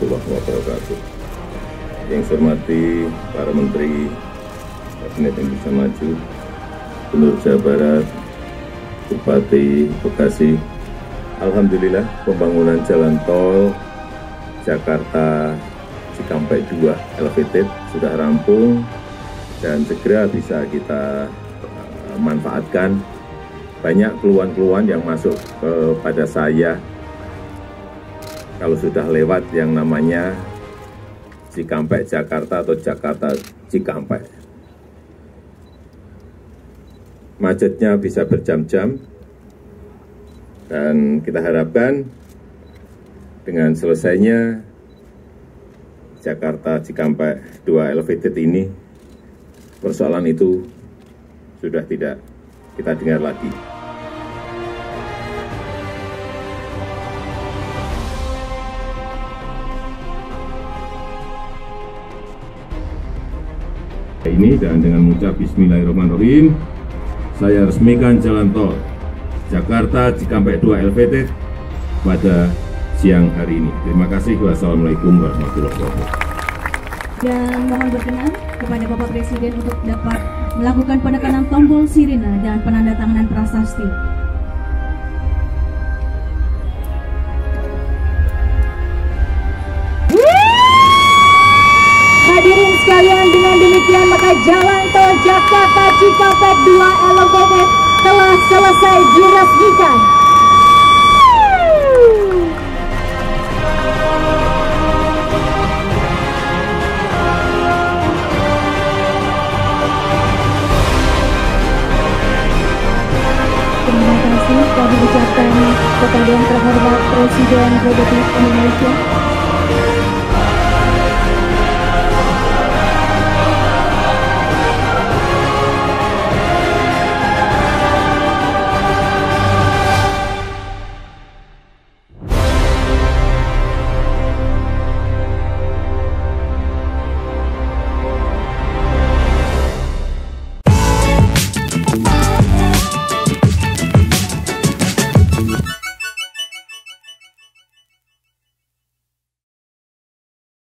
warahmatullahi wabarakatuh. Yang saya hormati para Menteri Kabinet Indonesia Maju, Gubernur Jawa Barat, Bupati Bekasi. Alhamdulillah pembangunan jalan tol Jakarta Cikampek 2 Elevated sudah rampung dan segera bisa kita manfaatkan. Banyak keluhan-keluhan yang masuk kepada saya kalau sudah lewat yang namanya Cikampek Jakarta atau Jakarta Cikampek. Macetnya bisa berjam-jam dan kita harapkan dengan selesainya Jakarta Cikampek 2 Elevated ini, persoalan itu sudah tidak kita dengar lagi. Ini dan dengan mengucap Bismillahirrahmanirrahim, saya resmikan jalan tol Jakarta Cikampek 2 Elevated pada siang hari ini. Terima kasih. Wassalamualaikum warahmatullahi wabarakatuh. Dan mohon berkenan kepada Bapak Presiden untuk dapat melakukan penekanan tombol sirine dan penandatanganan prasasti. Hadirin sekalian, dengan demikian maka jalan tol Jakarta Cikampek 2 Elevated telah selesai diresmikan. Terima kasih kami ucapkan kepada yang terhormat Presiden Republik Indonesia